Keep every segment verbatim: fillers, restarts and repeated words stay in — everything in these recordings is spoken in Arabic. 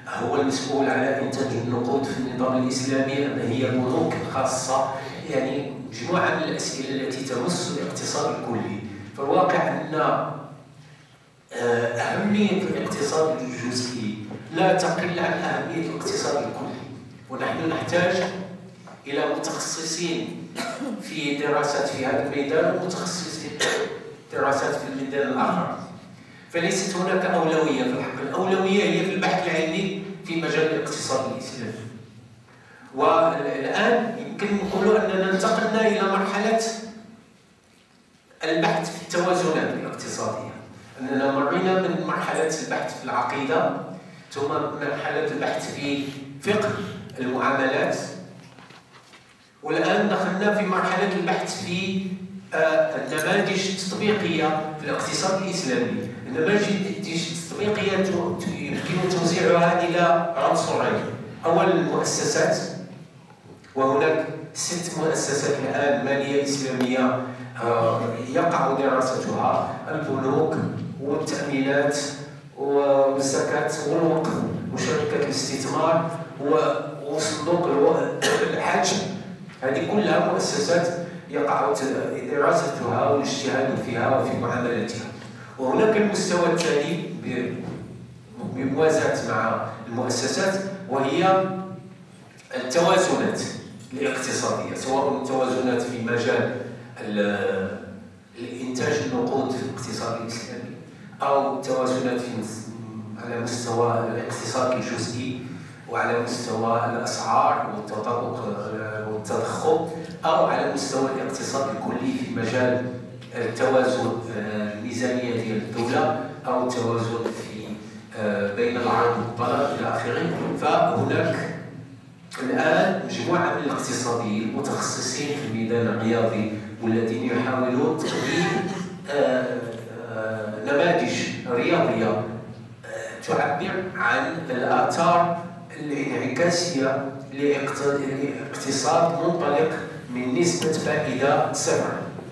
هو المسؤول على إنتاج النقود في النظام الإسلامي أم هي البنوك الخاصة؟ يعني مجموعة من الأسئلة التي تمس الاقتصاد الكلي. فالواقع أن أهمية الاقتصاد الجزئي لا تقل عن أهمية الاقتصاد الكلي، ونحن نحتاج إلى متخصصين في دراسات في هذا الميدان ومتخصصين دراسات في الميدان الآخر. فليست هناك أولوية في الحق، الأولوية هي في البحث العلمي في مجال الاقتصاد الإسلامي. والآن يمكن نقول أننا انتقلنا إلى مرحلة البحث في التوازنات الاقتصادية، أننا مرينا من مرحلة البحث في العقيدة ثم مرحلة البحث في فقه المعاملات، والآن دخلنا في مرحلة البحث في النماذج التطبيقية في الاقتصاد الإسلامي. النماذج التطبيقية يمكن توزيعها إلى عنصرين. أولا المؤسسات، وهناك ست مؤسسات الآن مالية إسلامية يقع دراستها: البنوك والتأمينات والزكاة والوقف وشركة الاستثمار وصندوق الحج. هذه كلها مؤسسات يقع دراستها والاجتهاد فيها وفي معاملاتها. وهناك المستوى الثاني بموازاة مع المؤسسات، وهي التوازنات الاقتصادية، سواء التوازنات في مجال الإنتاج النقود في الاقتصاد الإسلامي أو التوازنات في على مستوى الاقتصاد الجزئي وعلى مستوى الأسعار والتطابق والتضخم، أو على مستوى الاقتصاد الكلي في مجال التوازن الميزانية ديال الدولة أو التوازن في بين العرض والطلب إلى آخره. فهناك الآن مجموعة من الاقتصاديين المتخصصين في الميدان الرياضي والذين يحاولون تقديم نماذج رياضية تعبر عن الآثار الانعكاسية لاقتصاد منطلق من نسبة فائدة صفر.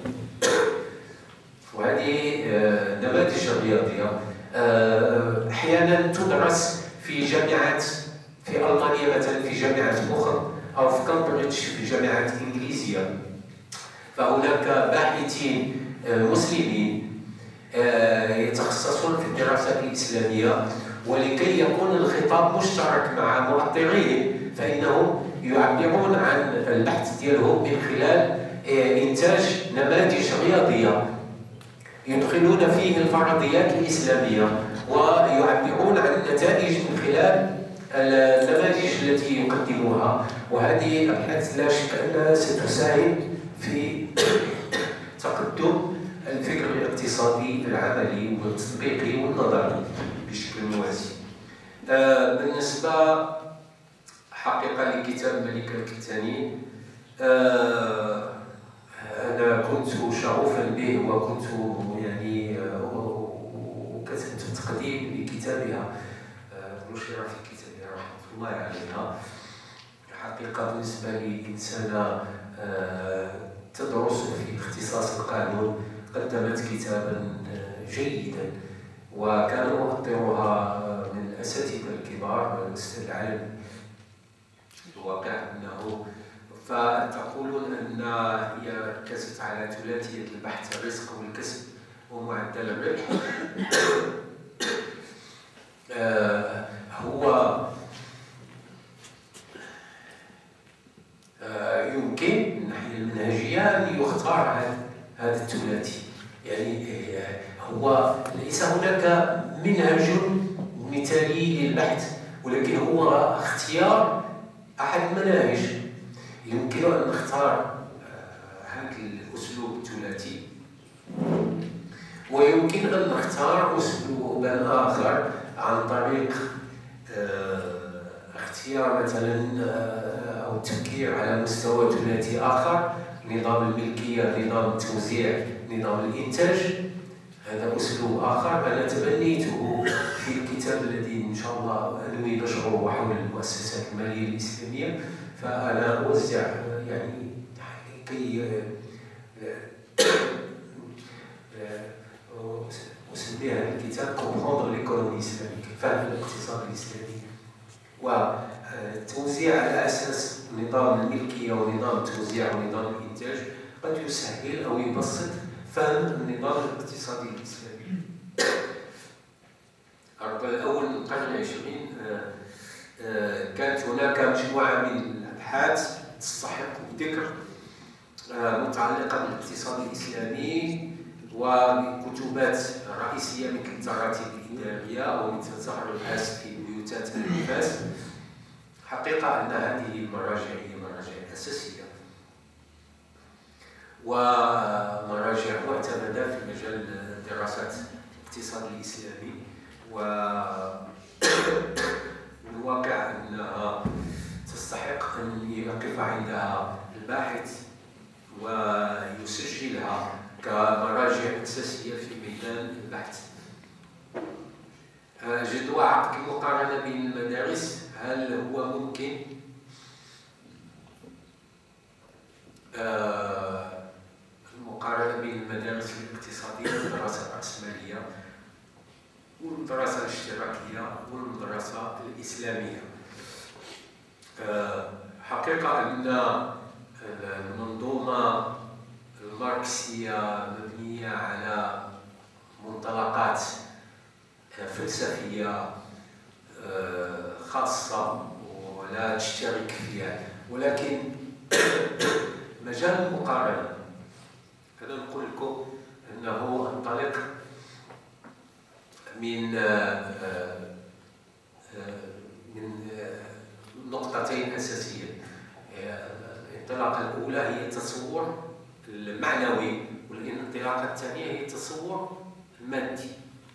وهذه نماذج رياضية أحيانا تدرس في جامعات في ألمانيا مثلا، في جامعات أخرى، أو في كامبريدج في جامعات إنجليزية. فهناك باحثين مسلمين يتخصصون في الدراسات الإسلامية، ولكي يكون الخطاب مشترك مع مؤطريهم فإنهم يعبرون عن البحث ديالهم من خلال إنتاج نماذج رياضية يدخلون فيه الفرضيات الإسلامية ويعبرون عن النتائج من خلال النماذج التي يقدموها. وهذه الأبحاث لا شك أنها ستساهم في تقدم الفكر الاقتصادي العملي والتطبيقي والنظري بشكل موازي. آه بالنسبة حقيقة لكتاب الملك الكتاني، آه أنا كنت شغوفا به وكنت يعني وكتبت تقديم لكتابها، نشر في كتابها رحمة الله عليها. حقيقة بالنسبة لي إنسانة تدرس في اختصاص القانون قدمت كتابا جيدا، وكان مؤطرها من الأساتذة الكبار الأستاذ العالمي. الواقع أنه فتقولون أن هي ركزت على ثلاثية البحث: الرزق والكسب ومعدل الربح. آه هو آه يمكن من الناحية المنهجية أن يختار هذا الثلاثي. يعني آه هو ليس هناك منهج مثالي للبحث، ولكن هو اختيار أحد المناهج. يمكن أن نختار هذا الأسلوب الثلاثي، ويمكن أن نختار أسلوبا آخر عن طريق اختيار مثلا أو التفكير على مستوى ثلاثي آخر: نظام الملكية، نظام التوزيع، نظام الإنتاج. هذا أسلوب آخر أنا تبنيته في الكتاب الذي إن شاء الله أنوي نشره حول المؤسسات المالية الإسلامية. فأنا أوزع يعني كي أسمي هذا الكتاب comprendre l'économie islamique، فهم الاقتصاد الإسلامي. والتوزيع على أساس نظام الملكية ونظام التوزيع ونظام الإنتاج قد يسهل أو يبسط فهم النظام الاقتصادي الإسلامي. الأول من القرن العشرين كانت هناك مجموعة من الأبحاث تستحق الذكر متعلقة بالاقتصاد الإسلامي وكتبات رئيسية مثل التراتيب الإدارية ومثل زهر البحث في بيوتات الأنفاس. حقيقة أن هذه المراجع هي مراجع أساسية ومراجع معتمدة في مجال دراسات الاقتصاد الإسلامي، ومن الواقع أنها تستحق أن يقف عندها الباحث ويسجلها كمراجع أساسية في ميدان البحث. جدوى عقد المقارنة بين المدارس، هل هو ممكن؟ المقارنة بين المدارس الاقتصادية والدراسة الرأسمالية والدراسة الاشتراكية والدراسة الإسلامية. حقيقة أن المنظومة الماركسية مبنية على منطلقات فلسفية خاصة ولا تشترك فيها، ولكن مجال المقارنة أنا نقول لكم أنه انطلق من من نقطتين أساسية. الانطلاقة الأولى هي التصور المعنوي، والانطلاقة الثانية هي التصور المادي.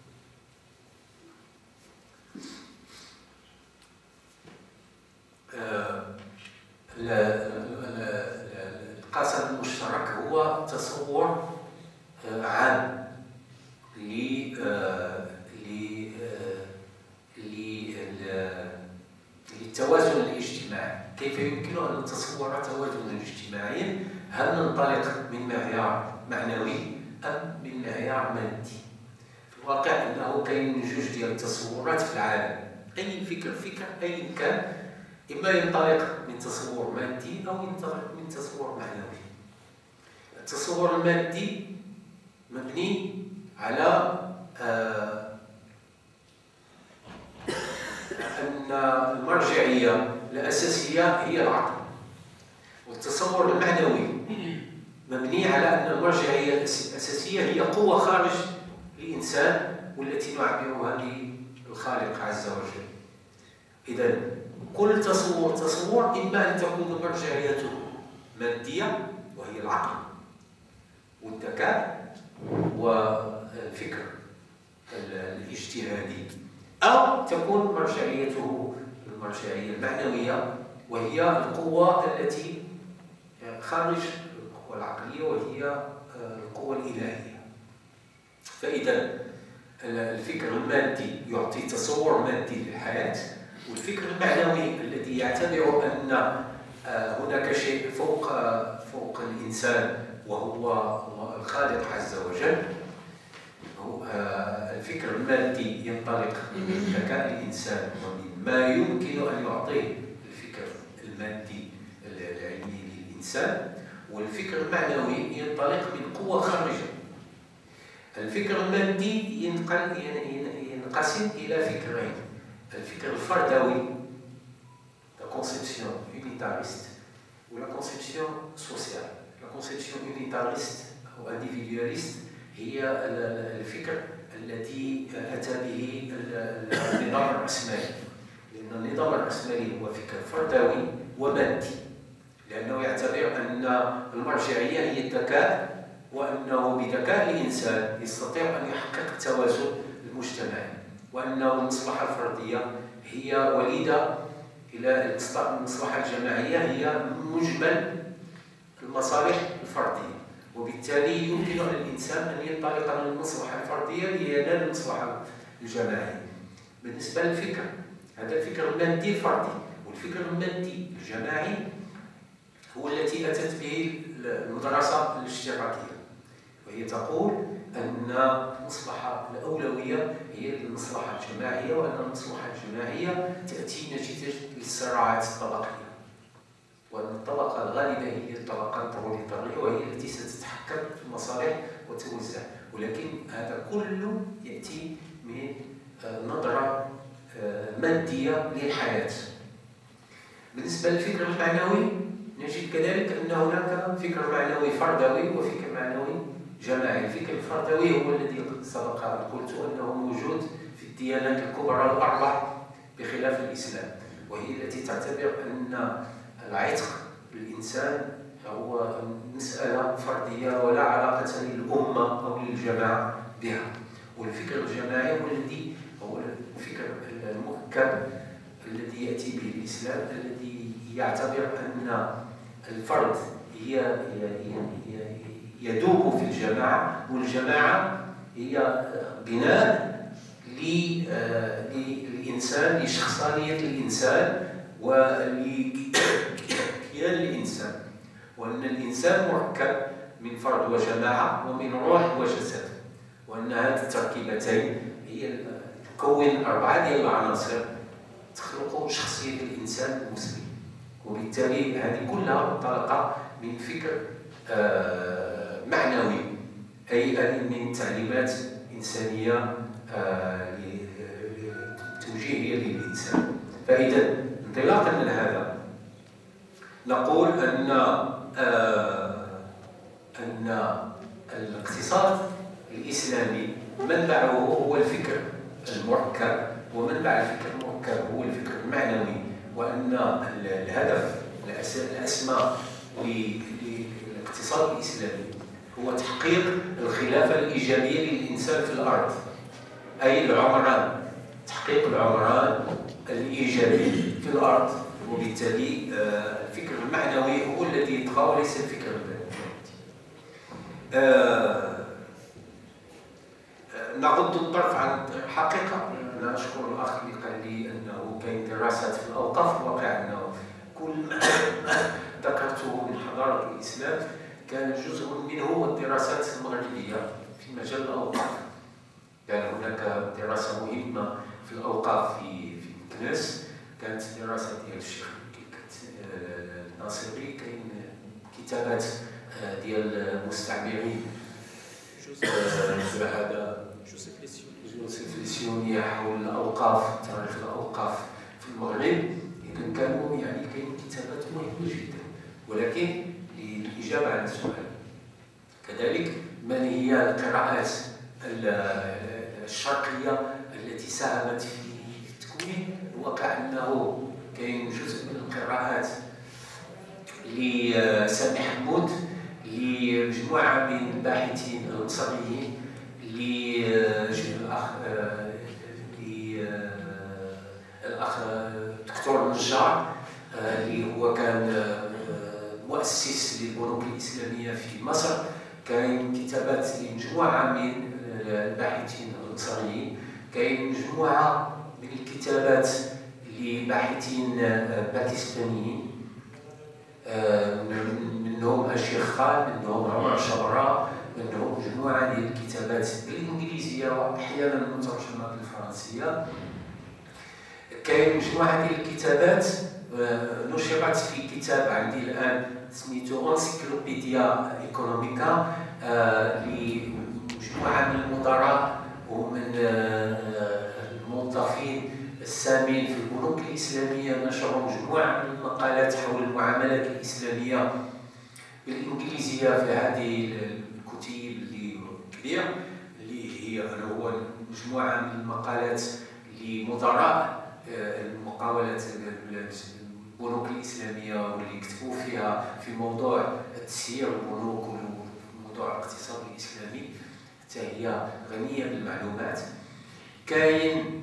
القاسم المشترك هو تصور عام للتوازن الاجتماعي. كيف يمكن أن نتصور توازنا اجتماعيا؟ هل ننطلق من معيار معنوي أم من معيار مادي؟ في الواقع أنه كاين جوج ديال التصورات في العالم. أي فكر فكر أي كان إما ينطلق من تصور مادي أو ينطلق من تصور معنوي. التصور المادي مبني على آه أن المرجعية الأساسية هي العقل، والتصور المعنوي مبني على أن المرجعية الأساسية هي قوة خارج الإنسان والتي نعبرها بالخالق عز وجل. إذا كل تصور تصور إما أن تكون مرجعيته مادية وهي العقل والذكاء والفكر الاجتهادي، أو تكون مرجعيته المرجعية المعنوية وهي القوة التي خارج القوة العقلية وهي القوة الإلهية. فإذا الفكر المادي يعطي تصور مادي للحياة، والفكر المعنوي الذي يعتبر أن هناك شيء فوق فوق الإنسان وهو الخالق عز وجل. الفكر المادي ينطلق من ذكاء الإنسان ومما يمكن أن يعطيه الفكر المادي العلمي للإنسان، والفكر المعنوي ينطلق من قوة خارجة. الفكر المادي ينقسم إلى فكرين: الفكر الفردوي la conception unitariste ou la conception sociale. La conception unitariste أو individualiste هي الفكر الذي أتى به النظام الرأسمالي، لأن النظام الرأسمالي هو فكر فردوي ومادي، لأنه يعتبر أن المرجعية هي الذكاء، وأنه بذكاء الإنسان يستطيع أن يحقق التوازن المجتمعي، وأنه المصلحة الفردية هي وليدة إلى المصلحة الجماعية هي مجمل المصالح الفردية، وبالتالي يمكن للإنسان أن ينطلق من المصلحة الفردية لينال المصلحة الجماعية. بالنسبة للفكر، هذا الفكر المادي الفردي، والفكر المادي الجماعي هو التي أتت به المدرسة الاشتراكية، وهي تقول أن المصلحة الأولوية هي المصلحة الجماعية، وأن المصلحة الجماعية تأتي نتيجة الصراعات الطبقية، وأن الطبقة الغالبة هي الطبقة البروليتارية وهي التي ستتحكم في المصالح وتوزع، ولكن هذا كله يأتي من نظرة مادية للحياة. بالنسبة للفكر المعنوي نجد كذلك أن هناك فكر معنوي فردوي وفكر معنوي جماعي. الفكر الفردوي هو الذي سبق أن قلت أنه موجود في الديانات الكبرى الأربع بخلاف الإسلام، وهي التي تعتبر أن العتق للإنسان هو مسألة فردية ولا علاقة للأمة أو للجماعة بها. والفكر الجماعي هو الذي هو الفكر المؤكد الذي يأتي به الإسلام، الذي يعتبر أن الفرد هي يدوب في الجماعة، والجماعة هي بناء للإنسان، لشخصية الإنسان ولكيان الإنسان، وأن الإنسان مركب من فرد وجماعة ومن روح وجسد، وأن هذه التركيبتين هي تكون أربعة ديال العناصر تخلق شخصية الإنسان المسلم. وبالتالي هذه كلها منطلقة من فكر آه معنوي، أي من تعليمات إنسانية آه توجيهية للإنسان. فإذا انطلاقا من هذا نقول أن آه أن الاقتصاد الإسلامي منبعه هو الفكر المركب، ومنبع الفكر المركب هو الفكر المعنوي، وأن الهدف الأسمى للاقتصاد الإسلامي هو تحقيق الخلافة الإيجابية للإنسان في الأرض، أي العمران، تحقيق العمران الإيجابي في الأرض. وبالتالي الفكر المعنوي هو الذي يطغى وليس الفكر المادي. نغض الطرف عن حقيقة. أنا أشكر الأخ اللي قال لي أنه كاين دراسات في الأوقاف، الواقع أنه كل ما ذكرته من حضارة الإسلام كان جزء منه الدراسات المغربية في مجال الأوقاف. كان هناك دراسة مهمة في الأوقاف في في مكناس، كانت دراسة ديال الشيخ الناصري، كاين كتابات ديال المستعمرين هذا جوزيف ليسيوني حول الأوقاف، تاريخ الأوقاف في المغرب. إذن كانوا يعني كاين كتابات مهمة جدا. ولكن للإجابة على السؤال كذلك، من هي القراءات الشرقية التي ساهمت في تكوين الواقع؟ أنه كاين جزء من القراءات لسامي حمود، لمجموعة من الباحثين المصريين، للأخ الأخ دكتور نجار اللي هو كان مؤسس للبنوك الإسلامية في مصر. كاين كتابات لمجموعة من الباحثين المصريين، كاين مجموعة من الكتابات لباحثين باكستانيين، منهم الشيخ خان، منهم عمر شبراء، منهم مجموعة من الكتابات بالإنجليزية وأحيانا مترجمة بالفرنسية. كاين مجموعة من الكتابات نشرت في كتاب عندي الآن سميتو انسيكلوبيديا ايكونوميكا لمجموعة من المدراء ومن الموظفين السامين في البنوك الإسلامية، نشروا مجموعة من المقالات حول المعاملات الإسلامية بالإنجليزية في هذه الكتيب اللي كبير، اللي هي هو مجموعة من المقالات لمدراء المقاولات البنوك الإسلامية، واللي كتبوا فيها في موضوع تسيير البنوك وموضوع الاقتصاد الإسلامي، حتى هي غنية بالمعلومات. كاين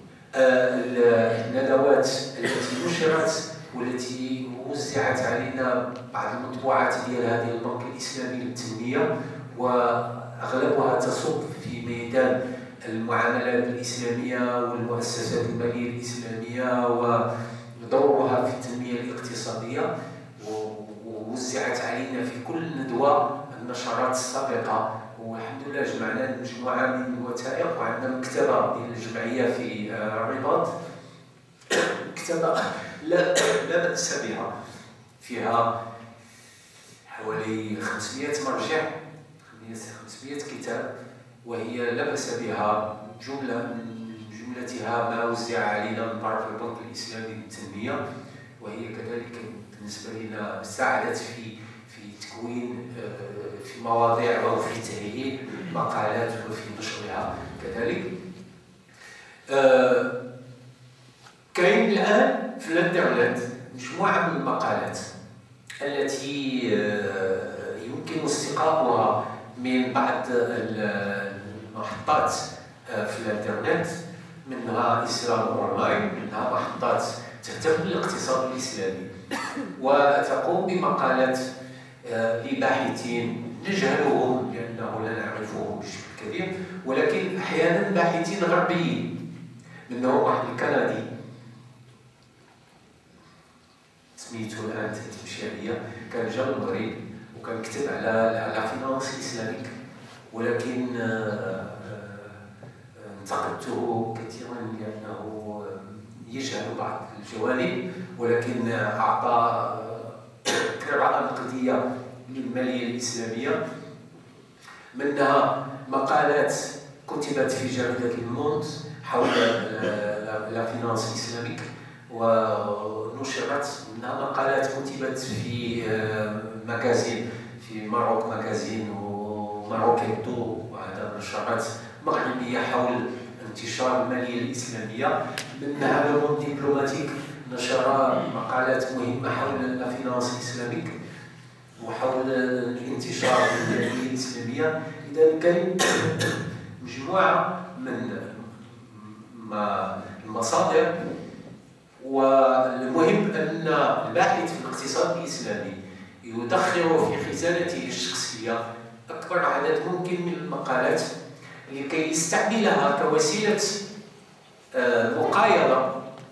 الندوات التي نشرت والتي وزعت علينا بعض المطبوعات ديال هذه البنك الإسلامي للتنمية، وأغلبها تصب في ميدان المعاملات الإسلامية والمؤسسات المالية الإسلامية ودورها في التنمية الاقتصادية، ووزعت علينا في كل ندوة النشرات السابقة. والحمد لله جمعنا مجموعة من الوثائق، وعندنا مكتبة ديال الجمعية في الرباط مكتبة لا لا بأس بها، فيها حوالي خمسمائة مرجع، خمسمائة كتاب، وهي لا بأس بها. جملة من جملتها ما وزع علينا من طرف البنك الإسلامي للتنمية، وهي كذلك بالنسبة لنا ساعدت في في تكوين في مواضيع أو في تهيئ مقالات وفي نشرها كذلك. كاين الآن في الانترنت مجموعة من المقالات التي يمكن استقاؤها من بعض المحطات في الانترنت، منها إسلام أونلاين، منها محطات تهتم بالاقتصاد الإسلامي وتقوم بمقالات لباحثين نجهلهم لأنه لا نعرفهم بشكل كبير، ولكن أحيانا باحثين غربيين. منهم واحد الكندي سميتو الآن تمشي عليا، كان جا المغرب وكان كتب على لا فينانس إسلاميك، ولكن انتقدته كثيرا لأنه يجهل بعض الجوانب، ولكن أعطى قراءة نقدية للمالية الإسلامية. منها مقالات كتبت في جريدة الموند حول لا فينانس إسلاميك ونشرت، منها مقالات كتبت في مجازين في ماروك مجازين وماروك يبدو، وهذا نشرات مغربية حول انتشار المالية الإسلامية. منها لوموند دبلوماتيك نشر مقالات مهمة حول لا فينانس إسلاميك وحول الانتشار المالية الإسلامية. إذا كاين مجموعة من المصادر، والمهم أن الباحث في الاقتصاد الإسلامي يدخر في خزانته الشخصية أكبر عدد ممكن من المقالات لكي يستعملها كوسيلة مقايضة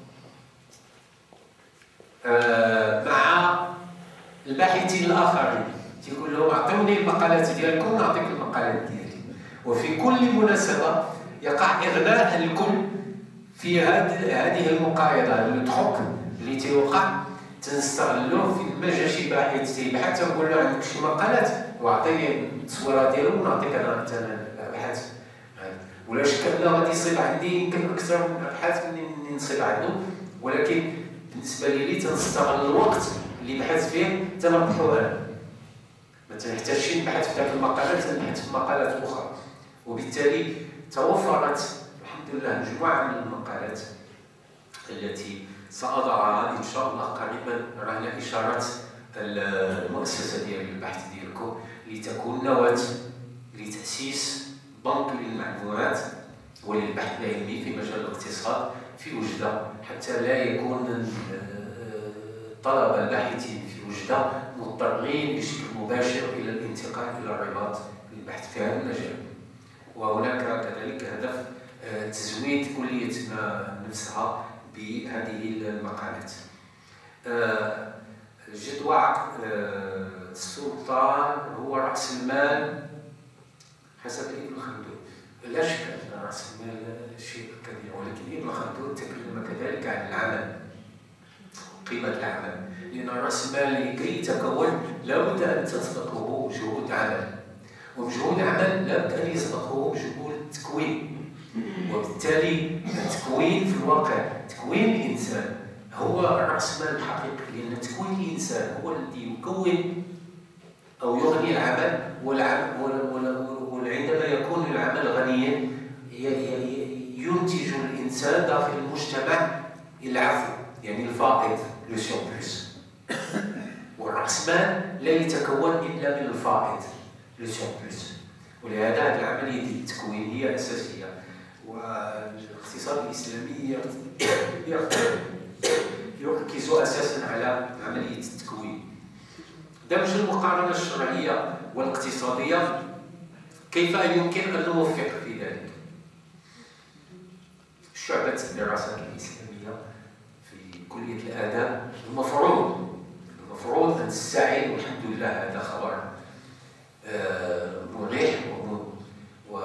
مع الباحثين الآخرين. تيقول لهم أعطوني المقالات ديالكم نعطيك المقالات ديالي، وفي كل مناسبة يقع إغناء الكل في هذه المقايضة. التروك اللي تيوقع تنستغلوه في ما جا شي باحث تيبحث تنقول له عندك شي مقالات وعطيني التصويره ديالو ونعطيك انا مثلا الابحاث، ولا شك انه غادي يصيب عندي يمكن اكثر من الابحاث من نصيب عنده، ولكن بالنسبه لي تنستغل الوقت اللي بحث فيه تنربحو انا، ما تنحتاجش نبحث في ذاك المقالات، تنبحث في مقالات اخرى. وبالتالي توفرت الحمد لله مجموعه من المقالات التي سأضعها إن شاء الله قريبا رهن إشارة المؤسسة ديال البحث ديالكم لتكون نواة لتأسيس بنك للمعلومات وللبحث العلمي في مجال الاقتصاد في وجدة، حتى لا يكون الطلبة الباحثين في وجدة مضطرين بشكل مباشر إلى الانتقال إلى الرباط للبحث في هذا المجال. وهناك كذلك هدف تزويد كليتنا نفسها بهذه المقالات. جدوى السلطان هو رأس المال حسب ابن خلدون، لا شك أن رأس المال شيء كبير، ولكن ابن خلدون تكلم كذلك عن العمل، قيمة العمل، لأن رأس المال لكي يتكون لابد أن تسبقه جهود عمل، وجهود عمل لابد أن يسبقه جهود تكوين. وبالتالي التكوين في الواقع تكوين الإنسان هو رأس مال الحقيقي، لأن تكوين الإنسان هو الذي يكون أو يغني العمل، وعندما يكون العمل غنيا ينتج الإنسان داخل المجتمع العفو، يعني الفائض لو سيربلوس. والرأس مال لا يتكون إلا من الفائض لو سيربلوس، ولهذا هذه العملية التكوين هي أساسية. والاقتصاد الإسلامي يركز أساسا على عملية التكوين. دمج المقارنة الشرعية والاقتصادية، كيف يمكن أن نوفق في ذلك؟ شعبة الدراسات الإسلامية في كلية الآداب المفروض المفروض أن تستعين، والحمد لله هذا خبر مريح و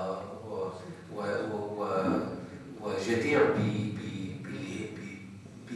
وجدير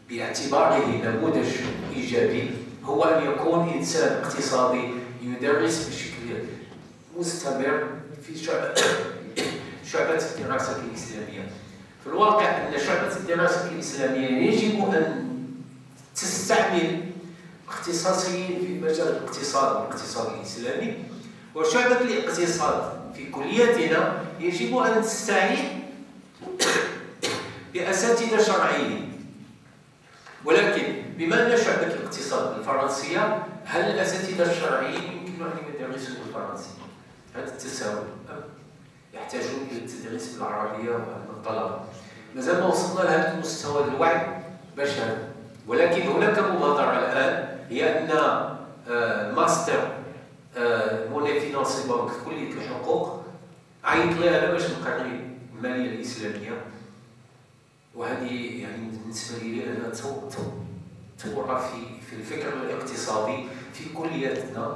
باعتباره نموذج إيجابي هو أن يكون إنسان اقتصادي يدرس بشكل مستمر في شعبة الدراسة الإسلامية. في الواقع أن شعبة الدراسة الإسلامية يجب أن تستعمل اختصاصيين في مجال الاقتصاد والاقتصاد الإسلامي، وشعبة الاقتصاد في كليتنا يجب أن تستعين بأساتذة شرعيين. ولكن بما أن شعبة الاقتصاد الفرنسية، هل الأساتذة الشرعيين يمكن أن يدرسوا بالفرنسية؟ هذا التساؤل. يحتاجون إلى التدريس بالعربية والطلبة. مازال ما وصلنا لهذا المستوى الوعي بشري، ولكن هناك مبادرة الآن هي أن ماستر موني فينانسي بانك في كلية الحقوق عيط لها باش نقري المالية الإسلامية، وهذه يعني بالنسبة لي أنا ثورة في في الفكر الاقتصادي في كلياتنا.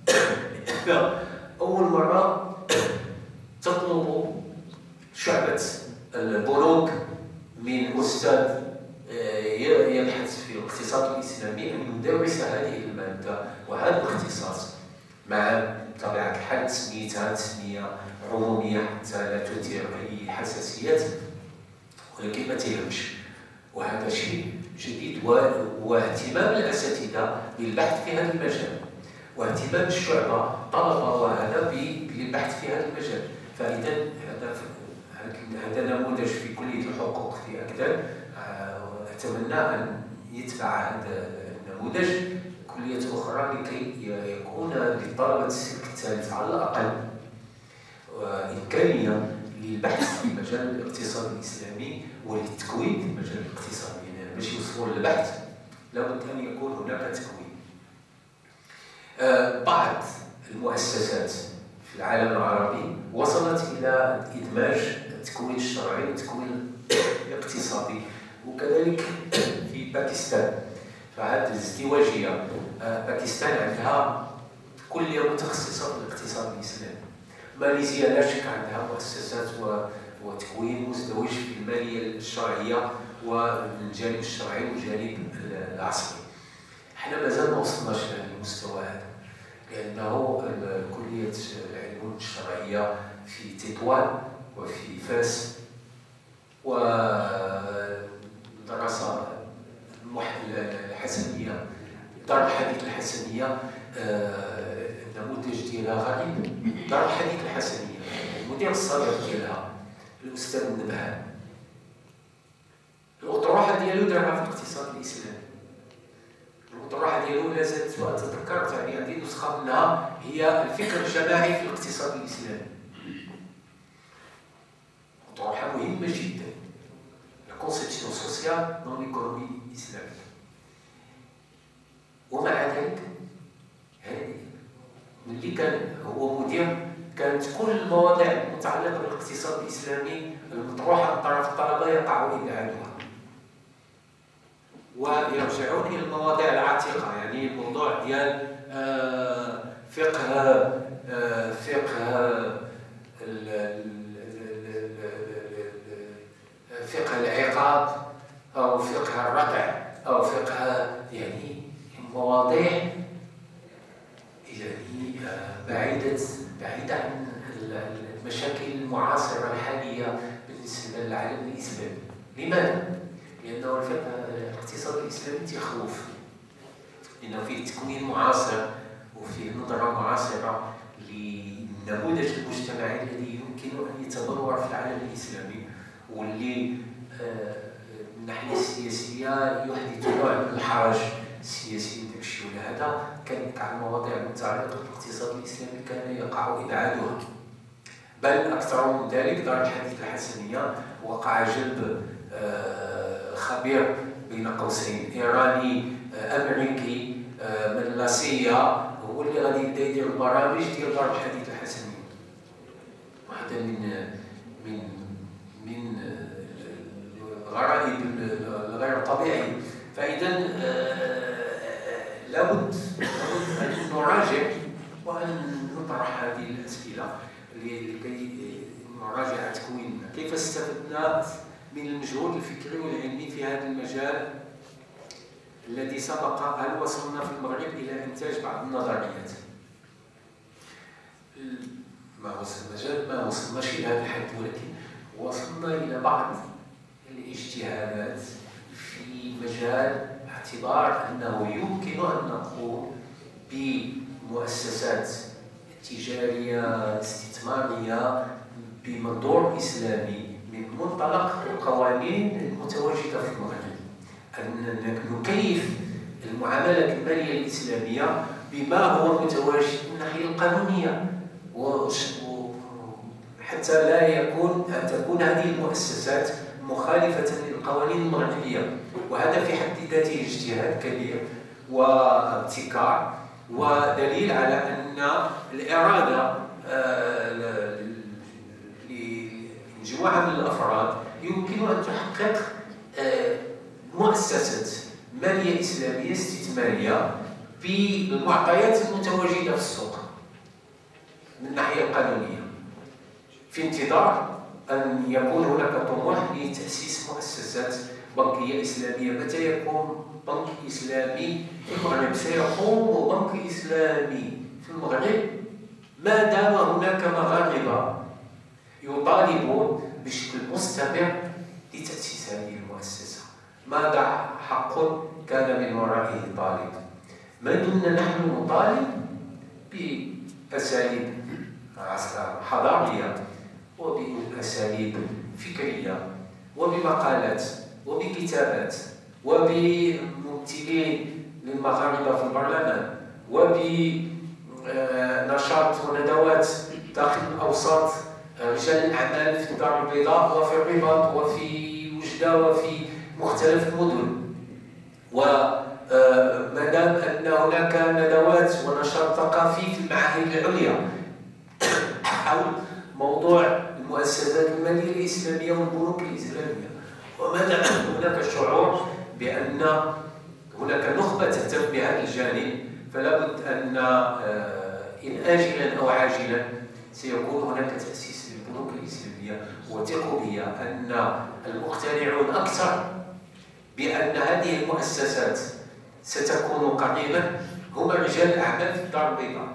أول مرة تطلب شعبة البنوك من أستاذ يبحث في الاقتصاد الإسلامي أن يدرس هذه المادة وهذا الاختصاص، مع طبيعة الحال تسميتها تسمية عمومية حتى لا تثير أي حساسيات، ولكن ما تهمش. وهذا شيء جديد، واهتمام الأساتذة بالبحث في هذا المجال، واهتمام الشعبة طلبة وهذا بالبحث في هذا المجال. فإذا هذا هذا نموذج في كلية الحقوق في أكدر، أتمنى أن يتبع هذا النموذج كلية أخرى لكي يكون لطلبة السلك الثالث على الأقل إمكانية للبحث في مجال الاقتصاد الإسلامي وللتكوين في مجال الاقتصاد. يعني باش يوصلوا للبحث لابد أن يكون هناك تكوين. بعض المؤسسات في العالم العربي وصلت إلى إدماج التكوين الشرعي والتكوين الاقتصادي، وكذلك في باكستان. فهذه الازدواجية، باكستان عندها كلية متخصصة في الاقتصاد الإسلامي. ماليزيا لا شك عندها مؤسسات وتكوين مزدوج في المالية الشرعية والجانب الشرعي والجانب العصري. احنا مازال ما وصلناش لهذا المستوى هذا، لأنه كلية العلوم الشرعية في تطوان وفي فاس ودراسة الحسنية، دار الحديث الحسنية النموذج ديالها غريب. دار الحديث الحسنية المدير السابق ديالها الأستاذ النبهان، الأطروحة ديالو دارها في الاقتصاد الإسلامي. الأطروحة ديالو لا زالت تذكرت، يعني عندي نسخة منها، هي الفكر الجماعي في الاقتصاد الإسلامي. أطروحة مهمة جدا، la conception sociale dans l'économie islamique. ومع ذلك ملي كان هو مدير كانت كل المواضيع المتعلقة بالاقتصاد الإسلامي المطروحة من طرف الطلبة يقع إبعادها، ويرجعون إلى المواضيع العتيقة، يعني الموضوع ديال آه فقه آه فقه فقه العقاب أو فقه الردع أو فقه، يعني مواضيع يعني بعيدة بعيدة عن المشاكل المعاصرة الحالية بالنسبة للعالم الإسلامي. لماذا؟ لأنه الاقتصاد الإسلامي تخوف، لأنه فيه تكوين معاصر وفيه نظرة معاصرة للنموذج المجتمعي الذي يمكن أن يتبلور في العالم الإسلامي، واللي من الناحية السياسية يحدث نوع من الحرج السياسي وداكشي. ولهذا كانت على المواضيع المتعلقة بالاقتصاد الإسلامي كان يقع إبعادها، بل أكثر من ذلك دار الحديث الحسنية وقع جلب خبير بين قوسين إيراني أمريكي من لاسيا هو اللي غادي يبدا يدير البرامج ديال دار الحديث الحسنية. وهذا من من من الغرائب الغير طبيعية. فإذا لابد أن نراجع وأن نطرح هذه الأسئلة لكي نراجع تكويننا، كيف استفدنا من المجهود الفكري والعلمي في هذا المجال الذي سبق، هل وصلنا في المغرب إلى إنتاج بعض النظريات؟ ما وصلنا ما وصلناش إلى هذا الحد، ولكن وصلنا إلى بعض الاجتهادات في مجال اعتبار أنه يمكن أن نقوم بمؤسسات تجارية استثمارية بمنظور إسلامي من منطلق القوانين المتواجدة في المغرب، أن نكيف المعاملة المالية الإسلامية بما هو متواجد من الناحية القانونية، حتى لا يكون تكون هذه المؤسسات مخالفة للقوانين المغربية. وهذا في حد ذاته اجتهاد كبير وابتكار ودليل على أن الإرادة لمجموعة من الأفراد يمكن أن تحقق مؤسسة مالية إسلامية استثمارية بالمعطيات المتواجدة في السوق من الناحية القانونية، في انتظار أن يكون هناك طموح لتأسيس مؤسسات بنكية إسلامية. متى يكون بنك إسلامي في المغرب؟ سيقوم بنك إسلامي في المغرب ما دام هناك مغاربة يطالبون بشكل مستمر لتأسيس هذه المؤسسة. ماذا حق كان من ورائه طالب؟ ما دمنا نحن نطالب بأساليب حضارية وبأساليب فكرية وبمقالات وبكتابات وبممثلين للمغاربة في البرلمان وبنشاط وندوات داخل أوساط رجال الأعمال في الدار البيضاء وفي الرباط وفي وجدة وفي مختلف المدن. وما دام أن هناك ندوات ونشاط ثقافي في المعاهد العليا حول موضوع المؤسسات المالية الإسلامية والبنوك الإسلامية، وما دام هناك شعور بأن هناك نخبة تهتم بهذا الجانب، فلا بد أن إن آجلا أو عاجلا سيكون هناك تأسيس للبنوك الإسلامية. وثقوا بي أن المقتنعون أكثر بأن هذه المؤسسات ستكون قريبا هم رجال الأعمال في الدار البيضاء.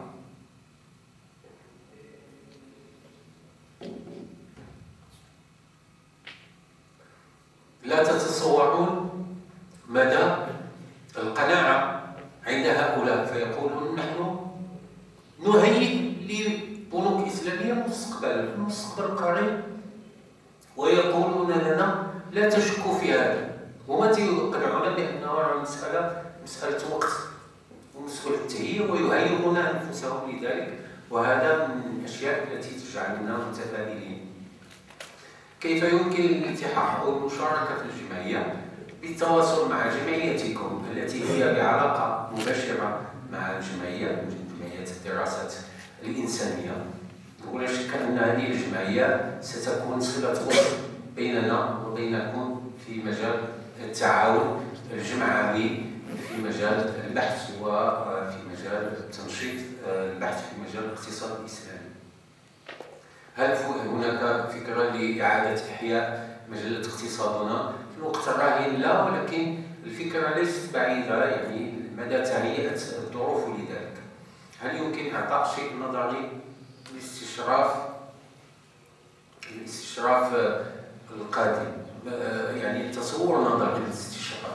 لا تتصورون مدى القناعة عند هؤلاء، فيقولون نحن نهيئ لبنوك إسلامية مستقبلا في المستقبل القريب، ويقولون لنا لا تشكوا في هذا، ومتى يقنعون بأن المسألة مسألة وقت ومسألة تهيئ، ويهيئون أنفسهم لذلك. وهذا من الأشياء التي تجعلنا متفائلين. كيف يمكن الالتحاق أو المشاركة في الجمعية؟ بالتواصل مع جمعيتكم التي هي بعلاقة مباشرة مع الجمعية، جمعية الدراسات الإنسانية. ولا شك أن هذه الجمعية ستكون صلة وصل بيننا وبينكم في مجال التعاون الجمعوي في مجال البحث وفي مجال تنشيط البحث في مجال الاقتصاد الإسلامي. هل هناك فكرة لإعادة إحياء مجلة اقتصادنا؟ في الوقت الراهن لا، ولكن الفكرة ليست بعيدة، يعني مدى تهيئة الظروف لذلك. هل يمكن إعطاء شيء نظري لاستشراف الاستشراف القادم؟ يعني تصور نظري للاستشراف.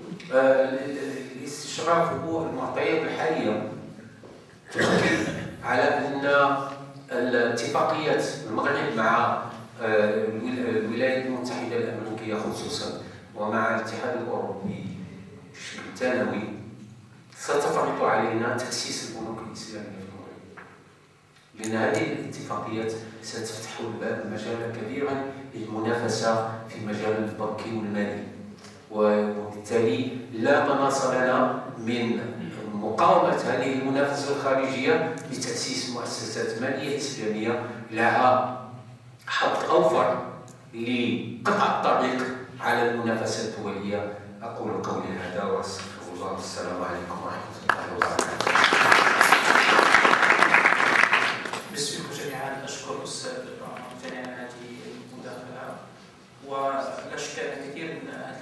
الاستشراف هو المعطيات الحالية تؤكد على أن الاتفاقيات المغرب مع الولايات المتحدة الأمريكية خصوصا ومع الاتحاد الأوروبي بشكل ثانوي ستفرض علينا تأسيس البنوك الإسلامية في المغرب، لأن هذه الاتفاقيات ستفتح الباب مجالا كبيرا للمنافسة في مجال البنكي والمالي، وبالتالي لا مناص لنا من مقاومة هذه المنافسة الخارجية لتأسيس مؤسسات مالية إسلامية لها حق أوفر لقطع الطريق على المنافسة الدولية. أقول قولي هذا وأستغفر الله، والسلام عليكم ورحمة الله وبركاته. باسمكم جميعا أشكر الأستاذ ممتنع هذه المداخلة، ولا شك أن كثير من